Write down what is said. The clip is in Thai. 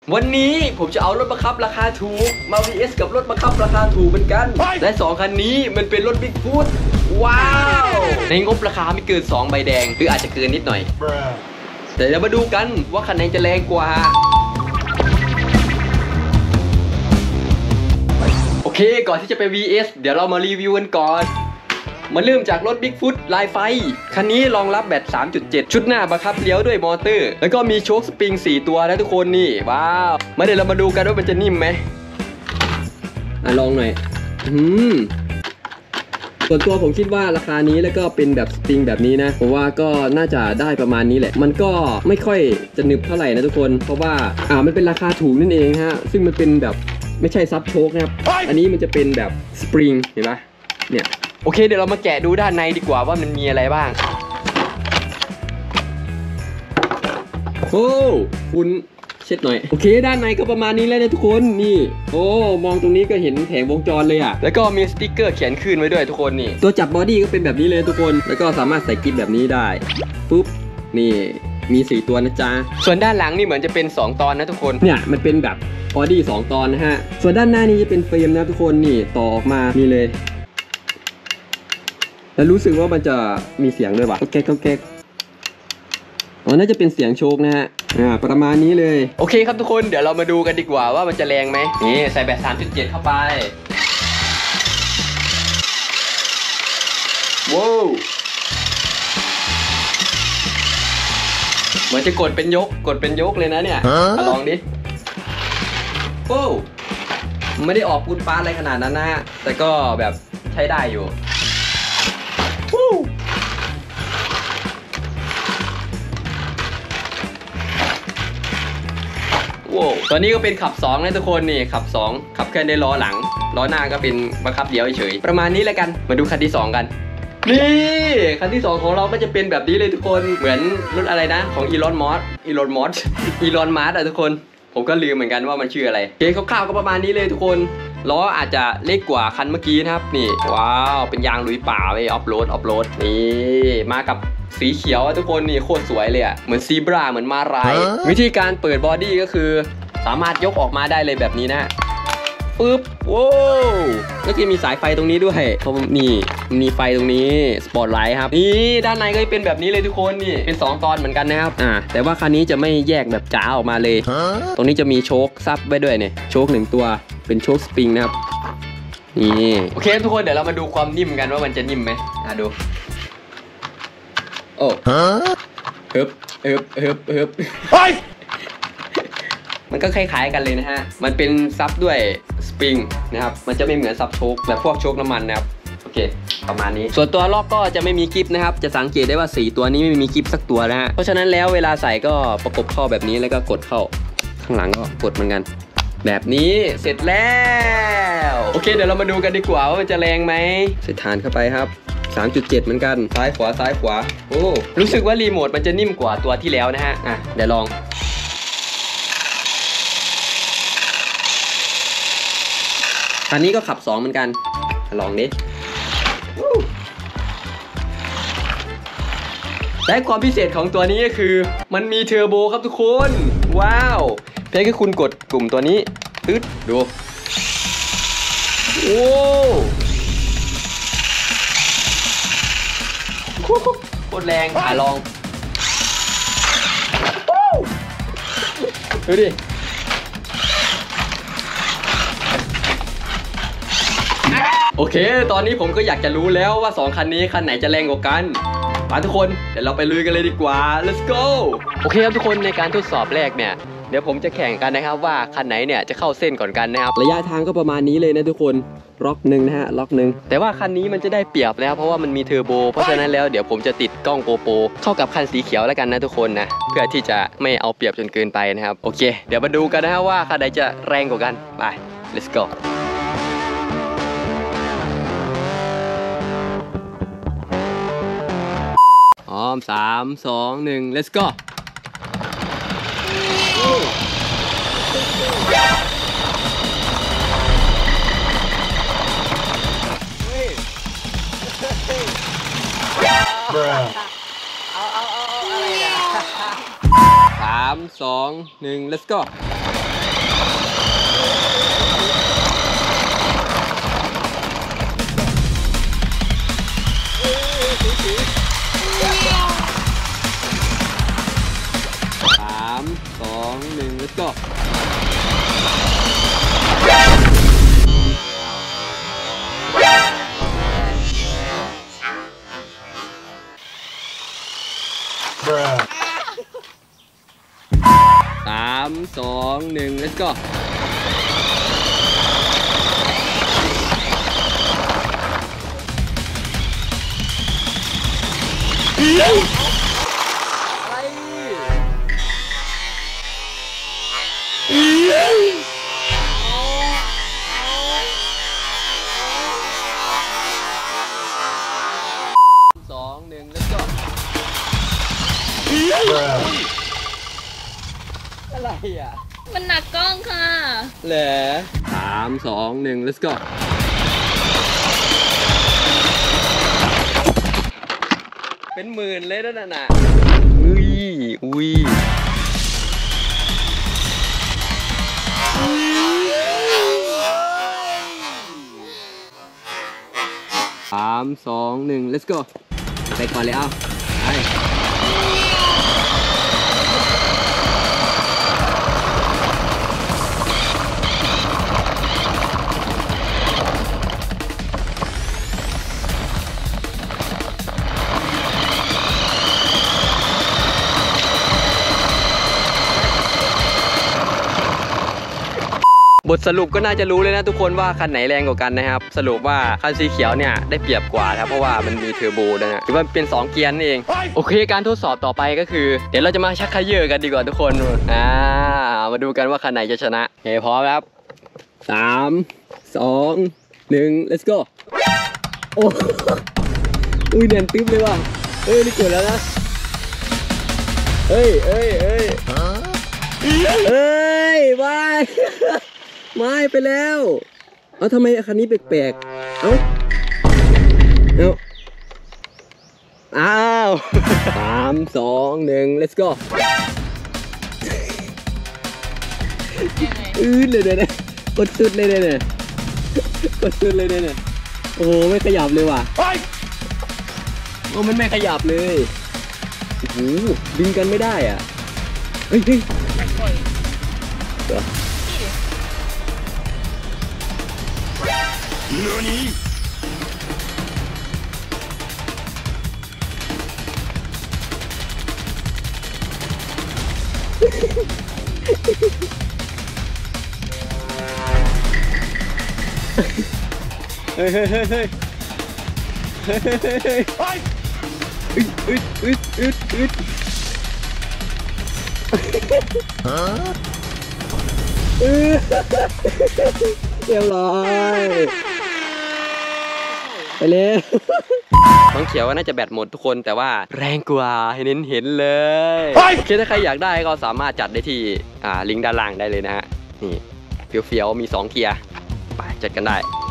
วันนี้ผมจะเอารถบังคับราคาถูกมา vs กับรถบังคับราคาถูกเหมือนกันและ2คันนี้มันเป็นรถบิ๊กฟูดว้าวในงบราคาไม่เกิน2ใบแดงหรืออาจจะเกินนิดหน่อยแต่เดี๋ยวมาดูกันว่าคันไหนจะแรงกว่าโอเคก่อนที่จะไป vs เดี๋ยวเรามารีวิวกันก่อนมาเริ่มจากรถ Bigfoot ลายไฟคันนี้รองรับแบต 3.7 ชุดหน้าบังคับเลี้ยวด้วยมอเตอร์แล้วก็มีโชคสปริง4ตัวนะทุกคนนี่ว้าวมาเดี๋ยวเรามาดูกันว่ามันจะนิ่มไหมลองหน่อยส่วนตัวผมคิดว่าราคานี้แล้วก็เป็นแบบสปริงแบบนี้นะผมว่าก็น่าจะได้ประมาณนี้แหละมันก็ไม่ค่อยจะหนึบเท่าไหร่นะทุกคนเพราะว่ามันเป็นราคาถูกนั่นเองฮะซึ่งมันเป็นแบบไม่ใช่ซับโชคนะครับอันนี้มันจะเป็นแบบสปริงเห็นปะเนี่ยโอเคเดี๋ยวเรามาแกะดูด้านในดีกว่าว่ามันมีอะไรบ้างโอ้คุณเช็ดหน่อยโอเคด้านในก็ประมาณนี้แล้วนะทุกคนนี่โอ้มองตรงนี้ก็เห็นแผงวงจรเลยอ่ะแล้วก็มีสติ๊กเกอร์เขียนขึ้นไว้ด้วยทุกคนนี่ตัวจับบอดี้ก็เป็นแบบนี้เลยทุกคนแล้วก็สามารถใส่กิ๊บแบบนี้ได้ปุ๊บนี่มี4ตัวนะจ๊ะส่วนด้านหลังนี่เหมือนจะเป็น2ตอนนะทุกคนเนี่ยมันเป็นแบบบอดี้2ตอนนะฮะส่วนด้านหน้านี่จะเป็นเฟรมนะทุกคนนี่ต่อออกมานี่เลยแล้วรู้สึกว่ามันจะมีเสียงด้วยว่ะแก๊กน่าจะเป็นเสียงโชคนะฮะประมาณนี้เลยโอเคครับทุกคนเดี๋ยวเรามาดูกันดีกว่าว่ามันจะแรงไหมนี่ใส่แบต 3.7 เข้าไปว้าวเหมือนจะกดเป็นยกเลยนะเนี่ยมาลองดิโอ้ไม่ได้ออกปูนป้าอะไรขนาดนั้นนะฮะแต่ก็แบบใช้ได้อยู่ตอนนี้ก็เป็นขับ2นะทุกคนนี่ขับ2ขับเคลื่อนด้วยล้อหลังล้อหน้าก็เป็นบังคับเลี้ยวเฉยประมาณนี้แล้วกันมาดูคันที่2กันนี่คันที่2ของเราก็จะเป็นแบบนี้เลยทุกคนเหมือนรถอะไรนะของอีลอนมัสอะทุกคนผมก็ลืมเหมือนกันว่ามันชื่ออะไรโอเคคร่าวๆก็ประมาณนี้เลยทุกคนล้ออาจจะเล็กกว่าคันเมื่อกี้นะครับนี่ว้าวเป็นยางลุยป่าไปออฟโรดนี่มากับสีเขียวทุกคนนี่โคตรสวยเลยอะเหมือนซีบราเหมือนมาลายวิธีการเปิดบอดี้ก็คือสามารถยกออกมาได้เลยแบบนี้นะปึ๊บว้าวแล้วก็มีสายไฟตรงนี้ด้วยเพราะนี่มีไฟตรงนี้สปอตไลท์ครับนี่ด้านในก็เป็นแบบนี้เลยทุกคนนี่เป็น2ตอนเหมือนกันนะครับแต่ว่าคันนี้จะไม่แยกแบบจ๋าออกมาเลยตรงนี้จะมีโชคซับไว้ด้วยเนี่ยโชค1ตัวเป็นโชคสปริงนะครับนี่โอเคทุกคนเดี๋ยวเรามาดูความนิ่มกันว่ามันจะนิ่มไหมดูโอ้เฮิบมันก็คล้ายๆกันเลยนะฮะมันเป็นซับด้วยสปริงนะครับมันจะไม่เหมือนซับโชคแบบพวกโชคน้ำมันนะครับโอเคประมาณนี้ส่วนตัวล็อกก็จะไม่มีกิฟนะครับจะสังเกตได้ว่า4ตัวนี้ไม่มีกิฟสักตัวนะฮะเพราะฉะนั้นแล้วเวลาใส่ก็ประกบเข้าแบบนี้แล้วก็กดเข้าข้างหลังก็กดเหมือนกันแบบนี้เสร็จแล้วโอเคเดี๋ยวเรามาดูกันดีกว่าว่ามันจะแรงไหมใส่ฐานเข้าไปครับ3.7 เหมือนกันซ้ายขวาโอ้รู้สึกว่ารีโมทมันจะนิ่มกว่าตัวที่แล้วนะฮะเดี๋ยวลองอันนี้ก็ขับ2เหมือนกันลองดิและความพิเศษของตัวนี้ก็คือมันมีเทอร์โบครับทุกคนว้าวเพียงแค่คุณกดปุ่มตัวนี้ตึ๊ดดูโอ้โคตรแรงลองดูดิโอเคตอนนี้ผมก็อยากจะรู้แล้วว่า2คันนี้คันไหนจะแรงกว่ากันมาทุกคนเดี๋ยวเราไปลุยกันเลยดีกว่า let's go โอเคครับทุกคนในการทดสอบแรกเนี่ยเดี๋ยวผมจะแข่งกันนะครับว่าคันไหนเนี่ยจะเข้าเส้นก่อนกันนะครับระยะทางก็ประมาณนี้เลยนะทุกคนล็อกหนึ่งนะฮะล็อกหนึ่งแต่ว่าคันนี้มันจะได้เปรียบนะครับเพราะว่ามันมีเทอร์โบเพราะฉะนั้นแล้วเดี๋ยวผมจะติดกล้องโกโปรเข้ากับคันสีเขียวแล้วกันนะทุกคนนะเพื่อที่จะไม่เอาเปรียบจนเกินไปนะครับโอเคเดี๋ยวมาดูกันนะครับว่าคันไหนจะแรงกว่ากันไป let's go3, 2, 1 let's go 3, 2, 1 let's go 1 let's go 3 2 1 let's go อะไรอ่ะมันหนักกล้องค่ะเหรอ3 2 1 let's go เป็นหมื่นเลยนั่นน่ะอุ้ย3 2 1 let's go ไปก่อนเลยเอาไปบทสรุปก็น่าจะรู้เลยนะทุกคนว่าคันไหนแรงกว่ากันนะครับสรุปว่าคันสีเขียวเนี่ยได้เปรียบกว่าครับเพราะว่ามันมีเทอร์โบนะฮะหรือว่าเป็น2เกียร์นั่นเองโอเคการทดสอบต่อไปก็คือเดี๋ยวเราจะมาชักเขย่อกันดีกว่าทุกคนมาดูกันว่าคันไหนจะชนะโอเคพร้อมครับ3 2 1 let's go โอ้อุ้ยเนียนตึ๊บเลยว่ะนี่กดแล้วนะเฮ้ยไม่ไปแล้วเอาทำไมคันนี้แปลกๆอ้าว3 2 1 let's go เลยเนี่ยกดสุดเลยเนี่ยกดสุดเลยเนี่ยโอ้โหไม่ขยับเลยว่ะโอ้มันไม่ขยับเลยโอ้โหดึงกันไม่ได้อ่ะเฮ้ยเรียบร้อยไปเลยน้องเขียวน่าจะแบตหมดทุกคนแต่ว่าแรงกว่าให้เห็นเลยโอเคถ้าใครอยากได้ก็สามารถจัดได้ที่ลิงก์ด้านล่างได้เลยนะฮะนี่เฟี้ยวๆมี2เกียร์ไปจัดกันได้